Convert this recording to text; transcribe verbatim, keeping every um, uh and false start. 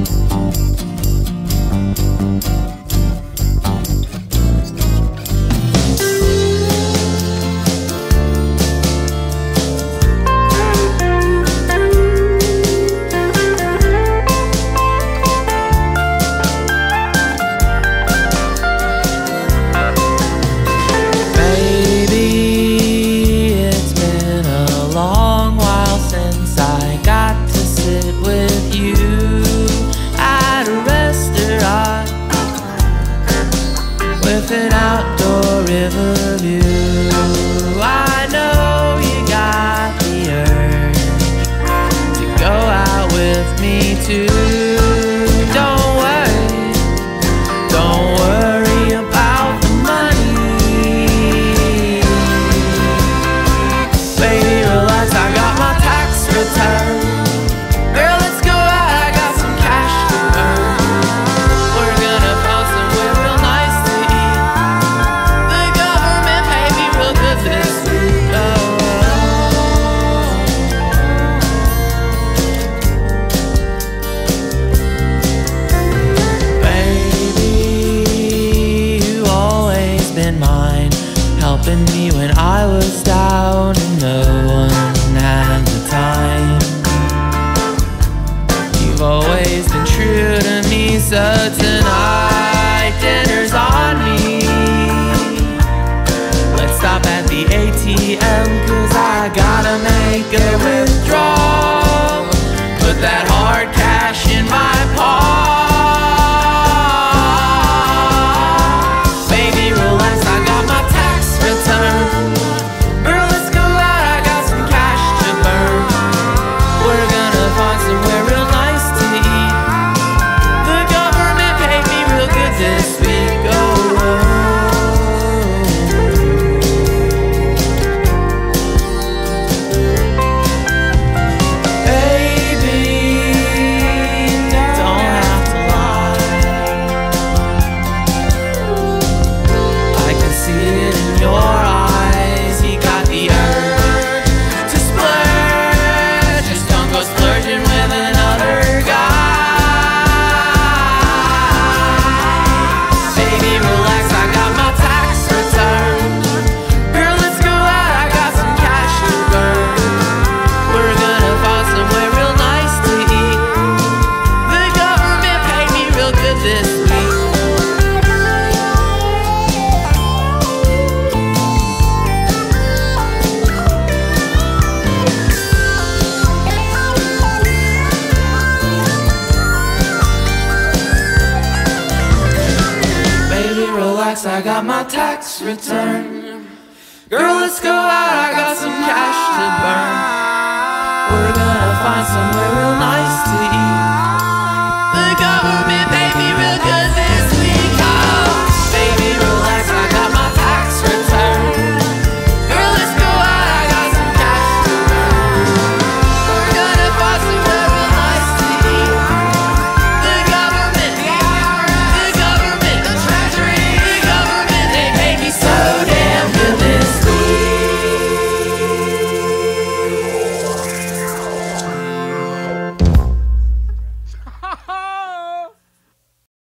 With an outdoor river view, I know you got the urge to go out with me too. Don't worry, don't worry about the money. Baby, relax, I got my tax return. Girl, let's go out, I got some cash to burn. We're gonna find somewhere real nice to eat. The government paid me real good this week. Oh. Baby, you always been mine, helping me when I was down and no one had the time. You've always been true to me, so tonight dinner's on me. Let's stop at the A T M, cause I gotta make a withdrawal. Put that hard cash in my paw. Baby, relax, I got my tax return. Girl, let's go out, I got some cash to burn. We're gonna find somewhere real nice to eat. The government paid me real good this week. Oh, oh. Baby, don't have to lie. I can see it in your eyes. You got the urge to splurge. Just don't go splurging with another guy. Baby, relax, I got my tax return. Girl, let's go out, I got some cash to burn. We're gonna find somewhere real nice to eat. The government paid me real good this week. Baby, relax, I got my tax return. Girl, let's go out, I got some cash to burn.